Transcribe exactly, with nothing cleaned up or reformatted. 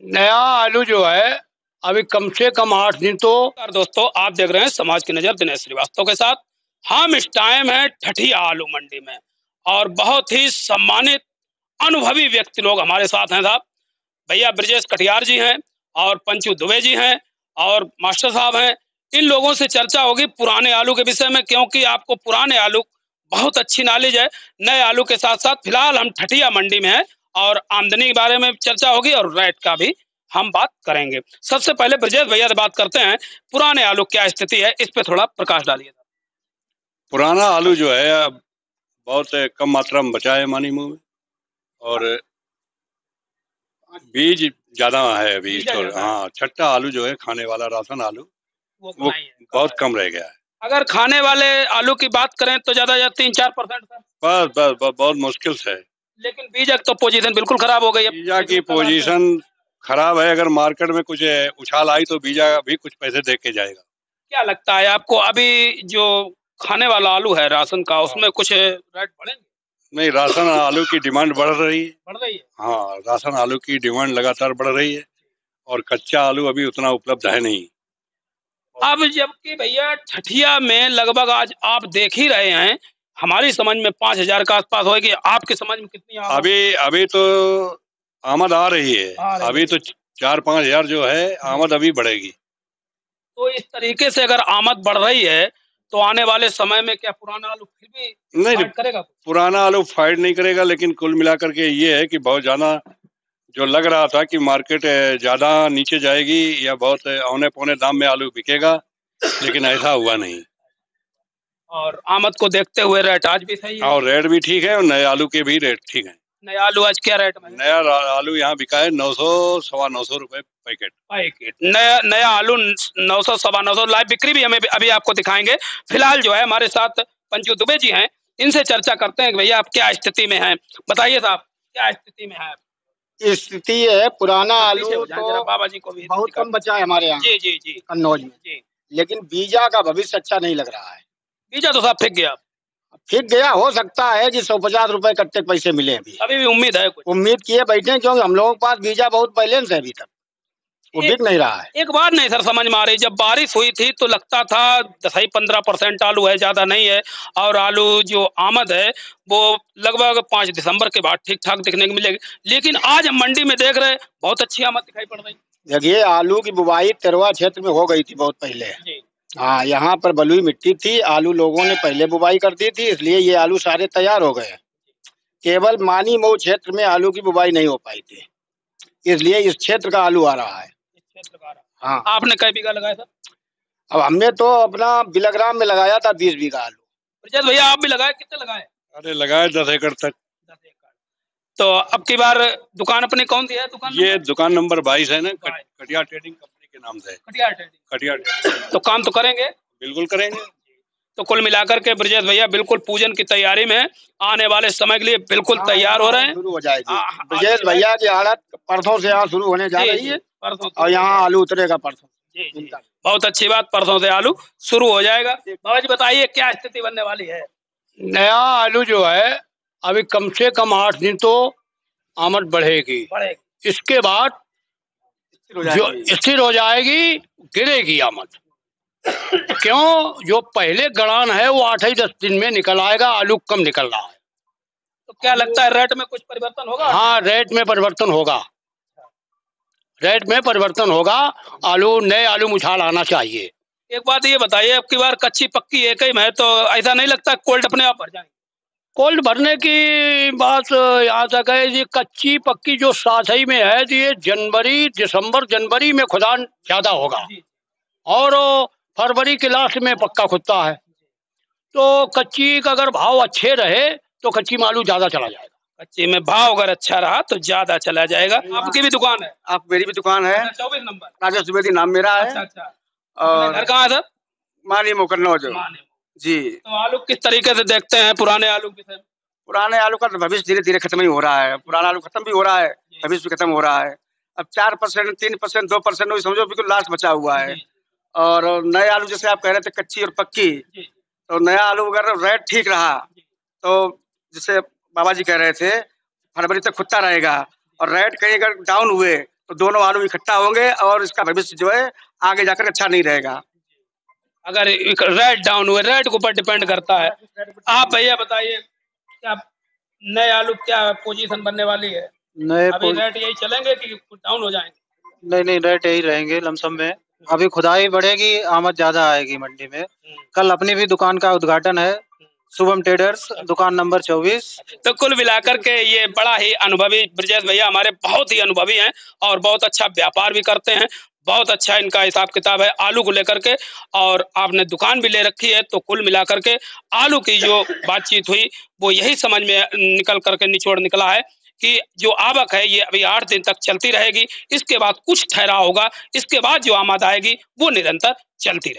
नया आलू जो है अभी कम से कम आठ दिन तो। दोस्तों, आप देख रहे हैं समाज की नजर दिनेश श्रीवास्तव के साथ। हम इस टाइम है ठठिया आलू मंडी में और बहुत ही सम्मानित अनुभवी व्यक्ति लोग हमारे साथ हैं साहब। भैया ब्रजेश कटियार जी हैं और पंचू दुबे जी हैं और मास्टर साहब हैं। इन लोगों से चर्चा होगी पुराने आलू के विषय में, क्योंकि आपको पुराने आलू बहुत अच्छी नॉलेज है। नए आलू के साथ साथ फिलहाल हम ठठिया मंडी में हैं और आमदनी के बारे में चर्चा होगी और रेट का भी हम बात करेंगे। सबसे पहले ब्रजेश भैया से बात करते हैं, पुराने आलू क्या स्थिति है, इस पे थोड़ा प्रकाश डालिए। पुराना आलू जो है अब बहुत कम मात्रा में बचा है मानी मुंह में, और बीज ज्यादा है अभी। हाँ, छट्टा आलू जो है खाने वाला राशन आलू वो, वो बहुत कम रह गया है। अगर खाने वाले आलू की बात करें तो ज्यादा ज्यादा तीन चार परसेंट बस बस बस बहुत मुश्किल से है। लेकिन बीजा तो पोजीशन बिल्कुल खराब हो गई है। बीजा की पोजीशन खराब है। अगर मार्केट में कुछ उछाल आई तो बीजा भी कुछ पैसे दे के जाएगा। क्या लगता है आपको, अभी जो खाने वाला आलू है राशन का, उसमें कुछ रेट बढ़ेंगे? नहीं, राशन आलू की डिमांड बढ़ रही है। बढ़ रही है हाँ, राशन आलू की डिमांड लगातार बढ़ रही है और कच्चा आलू अभी उतना उपलब्ध है नहीं। अब जबकि भैया ठठिया में लगभग आज आप देख ही रहे हैं, हमारी समझ में पांच हजार के आसपास होगी। आपकी समझ में कितनी? अभी अभी तो आमद आ रही है, आ रही अभी है। तो चार पांच हजार जो है आमद अभी बढ़ेगी। तो इस तरीके से अगर आमद बढ़ रही है तो आने वाले समय में क्या पुराना आलू फिर भी नहीं फाइट करेगा? पुराना आलू फाइट नहीं करेगा, लेकिन कुल मिलाकर के ये है कि बहुत ज्यादा जो लग रहा था कि मार्केट ज्यादा नीचे जाएगी या बहुत औने पौने दाम में आलू बिकेगा, लेकिन ऐसा हुआ नहीं। और आमद को देखते हुए रेट आज भी सही है और रेट भी ठीक है और नए आलू के भी रेट ठीक है। नया आलू आज क्या रेट में? नया आलू यहाँ बिका है नौ सौ सवा नौ सौ रुपए पैकेट। पैकेट नया नया आलू नौ सौ सवा नौ सौ। लाइव बिक्री भी हमें अभी आपको दिखाएंगे। फिलहाल जो है हमारे साथ पंचू दुबे जी हैं, इनसे चर्चा करते हैं कि भैया आप क्या स्थिति में हैं। बताइए साहब, क्या स्थिति में है? स्थिति है पुराना आलू तो बाबा जी को भी बहुत कम बचा है हमारे यहाँ। जी जी जी कन्नौज में जी। लेकिन बीजा का भविष्य अच्छा नहीं लग रहा है। बीजा तो साहब फेंक गया फिर गया। हो सकता है कि सौ पचास रुपए कट्टे पैसे मिले अभी। अभी भी उम्मीद है कुछ? उम्मीद किए बैठे, क्योंकि हम लोगों के पास बीजा बहुत बैलेंस है अभी तक, वो बिक नहीं रहा है। एक बात नहीं सर समझ में आ रही, जब बारिश हुई थी तो लगता था दस ही पंद्रह परसेंट आलू है, ज्यादा नहीं है, और आलू जो आमद है वो लगभग पाँच दिसंबर के बाद ठीक ठाक दिखने को मिलेगी। लेकिन आज हम मंडी में देख रहे हैं बहुत अच्छी आमद दिखाई पड़ रही। देखिए, आलू की बुवाई तेरवा क्षेत्र में हो गई थी बहुत पहले। हाँ, यहाँ पर बलुई मिट्टी थी, आलू लोगों ने पहले बुवाई कर दी थी, इसलिए ये आलू सारे तैयार हो गए। केवल मानी मऊ क्षेत्र में आलू की बुवाई नहीं हो पाई थी, इसलिए इस क्षेत्र का आलू आ रहा है। इस क्षेत्र का हाँ। आपने कई बीघा लगाया था? अब हमने तो अपना बिलग्राम में लगाया था बीस बीघा आलू। भैया आप भी लगाए? कितने लगाए? अरे लगाए दस एकड़ तक। दस एकड़। तो अब की बार दुकान अपनी कौन सी है? दुकान ये दुकान नंबर बाईस है ना, कटियार ट्रेडिंग कंपनी के नाम से। कटियार ट्रेडिंग कटियार तो काम तो करेंगे? बिल्कुल करेंगे। तो कुल मिलाकर के ब्रजेश भैया बिल्कुल पूजन की तैयारी में, आने वाले समय के लिए बिल्कुल तैयार हो रहे हैं। शुरू हो जाएगी ब्रजेश भैया की आड़त परसों से यहाँ शुरू होने जा रही है, और यहाँ आलू उतरेगा परसों। जी जी, बहुत अच्छी बात, परसों से आलू शुरू हो जाएगा। बाबा जी बताइए क्या स्थिति बनने वाली है? नया आलू जो है अभी कम से कम आठ दिन तो आमद बढ़ेगी, बढ़ेगी। इसके बाद जो स्थिर हो जाएगी, गिरेगी आमद। क्यों? जो पहले गड़ान है वो आठ ही दस दिन में निकल आएगा, आलू कम निकल रहा है। तो क्या लगता है रेट में कुछ परिवर्तन होगा? हाँ, रेट में परिवर्तन होगा, रेट में परिवर्तन होगा। आलू नए आलू मुछाल आना चाहिए। एक बात ये बताइए, अब की बार कच्ची पक्की एक ही में, तो ऐसा नहीं लगता कोल्ड अपने आप भर जाएंगे? कोल्ड भरने की बात यहाँ तक है जी, कच्ची पक्की जो साथ ही में है ये जनवरी दिसंबर जनवरी में खुदान ज्यादा होगा, और फरवरी के लास्ट में पक्का खुदता है। तो कच्ची का अगर भाव अच्छे रहे तो कच्ची में आलू ज्यादा चला जाएगा। कच्ची में भाव अगर अच्छा रहा तो ज्यादा चला जाएगा। आपकी भी दुकान है? आप मेरी भी दुकान है, चौबीस नंबर, राजेश द्विवेदी नाम मेरा है। अच्छा अच्छा। और घर कहाँ है सर? मानी मुकन्नौज जी। तो आलू किस तरीके से देखते हैं पुराने आलू की? पुराने आलू का भविष्य धीरे धीरे खत्म ही हो रहा है। पुराना आलू खत्म भी हो रहा है, भविष्य भी खत्म हो रहा है। अब चार परसेंट तीन परसेंट दो परसेंट समझो बिल्कुल लास्ट बचा हुआ है। और नए आलू जैसे आप कह रहे थे कच्ची और पक्की, तो नया आलू अगर रेट ठीक रहा तो जैसे बाबा जी कह रहे थे फरवरी तक खुदता रहेगा, और रेट कहीं अगर डाउन हुए तो दोनों आलू इकट्ठा होंगे और इसका भविष्य जो है आगे जाकर अच्छा नहीं रहेगा। अगर रेट डाउन हुए, रेट के ऊपर डिपेंड करता है। आप भैया बताइए, क्या नए आलू क्या पोजीशन बनने वाली है? नए अभी रेट यही चलेंगे कि डाउन हो जाएंगे? नहीं नहीं, रेट यही रहेंगे लमसम में। अभी खुदाई बढ़ेगी, आमद ज्यादा आएगी मंडी में। कल अपनी भी दुकान का उद्घाटन है, शुभम ट्रेडर्स, दुकान नंबर चौबीस। तो कुल मिलाकर के ये बड़ा ही अनुभवी ब्रजेश भैया हमारे बहुत ही अनुभवी हैं और बहुत अच्छा व्यापार भी करते हैं। बहुत अच्छा इनका हिसाब किताब है आलू को लेकर के, और आपने दुकान भी ले रखी है। तो कुल मिलाकर के आलू की जो बातचीत हुई वो यही समझ में निकल करके निचोड़ निकला है कि जो आवक है ये अभी आठ दिन तक चलती रहेगी। इसके बाद कुछ ठहराव होगा, इसके बाद जो आमद आएगी वो निरंतर चलती रहेगी।